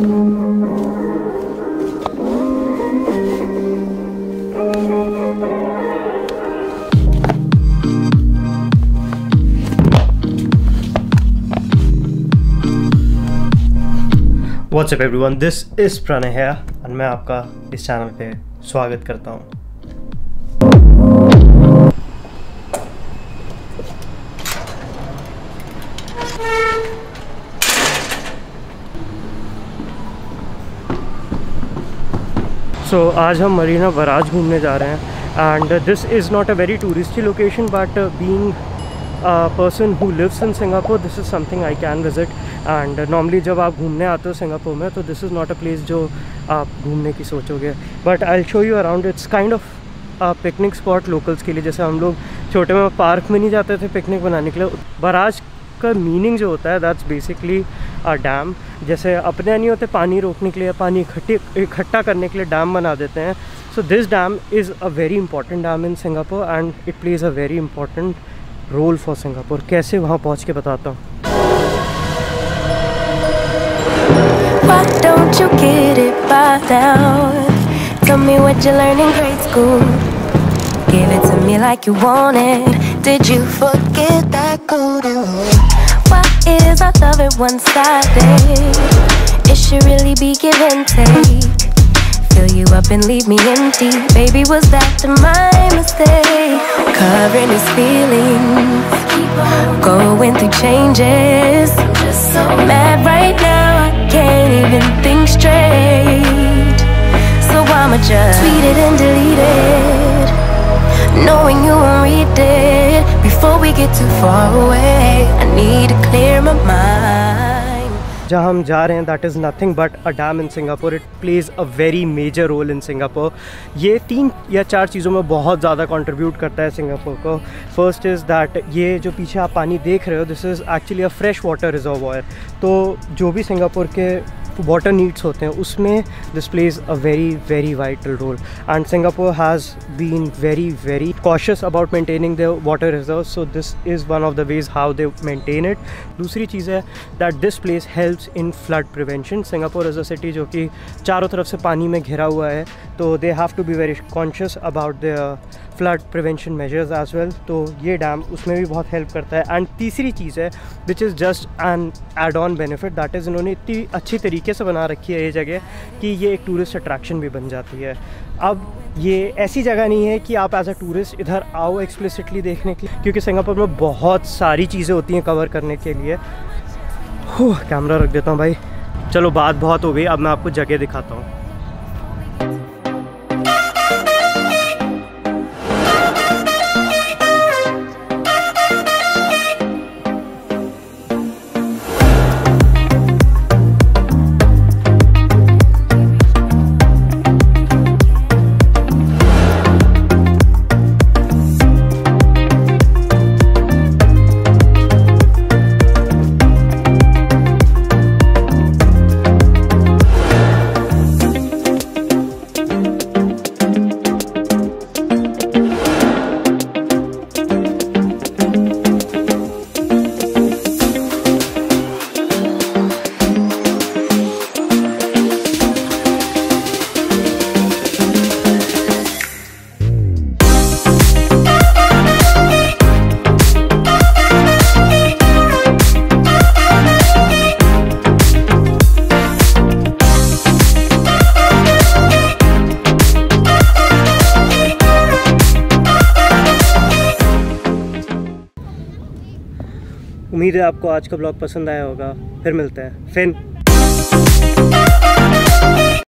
What's up everyone, this is Pranay here और मैं आपका इस चैनल पे स्वागत करता हूँ। So आज हम मरीना बराज घूमने जा रहे हैं and this is not a very touristy location but being a person who lives in Singapore, this is something I can visit. And normally जब आप घूमने आते हो सिंगापुर में तो this is not a place जो आप घूमने की सोचोगे, but I'll show you around. It's kind of a picnic spot locals के लिए। जैसे हम लोग छोटे में पार्क में नहीं जाते थे पिकनिक बनाने के लिए। बराज का मीनिंग जो होता है दैट्स बेसिकली अ डैम। जैसे अपने नहीं होते पानी रोकने के लिए, पानी इकट्ठा करने के लिए डैम बना देते हैं। So this dam is a very important dam in Singapore and it plays a very important role for Singapore. कैसे वहाँ पहुँच के बताता हूँ। Why don't you get it by now? Tell me what you learned in grade school. Give it to me like you want it. Did you forget that code? Why is our love at one-sided? It should really be give and take. Fill you up and leave me empty. Baby, was that my mistake? Covering his feelings, going through changes. I'm just so mad right now, I can't even think straight. So I'ma just tweet it and delete it, knowing you won't read it. Before we get too far away, I need to clear my mind. जहाँ हम जा रहे हैं that is nothing but a dam in Singapore. It plays a very major role in Singapore. ये 3 या 4 चीज़ों में बहुत ज़्यादा कंट्रीब्यूट करता है सिंगापुर को। फर्स्ट इज़ दैट ये जो पीछे आप पानी देख रहे हो this is actually a fresh water reservoir. तो जो भी सिंगापुर के वाटर नीड्स होते हैं उसमें this plays a very vital role and Singapore has been very cautious about maintaining the water reserve. So this is one of the ways how they maintain it. दूसरी चीज़ है that this place helps in flood prevention. Singapore is a city जो कि चारों तरफ से पानी में घिरा हुआ है, तो they have to be very conscious about the flood prevention measures as well. तो ये डैम उसमें भी बहुत हेल्प करता है। एंड तीसरी चीज़ है which is just an add on benefit that is इन्होंने इतनी अच्छी तरीके से बना रखी है ये जगह कि ये एक टूरिस्ट अट्रैक्शन भी बन जाती है। अब ये ऐसी जगह नहीं है कि आप एज अ टूरिस्ट इधर आओ एक्सप्लिसिटली देखने के लिए, क्योंकि सिंगापुर में बहुत सारी चीज़ें होती हैं कवर करने के लिए। कैमरा रख देता हूँ भाई। चलो बात बहुत हो गई, अब मैं आपको जगह दिखाता हूँ। उम्मीद है आपको आज का ब्लॉग पसंद आया होगा। फिर मिलते हैं फिर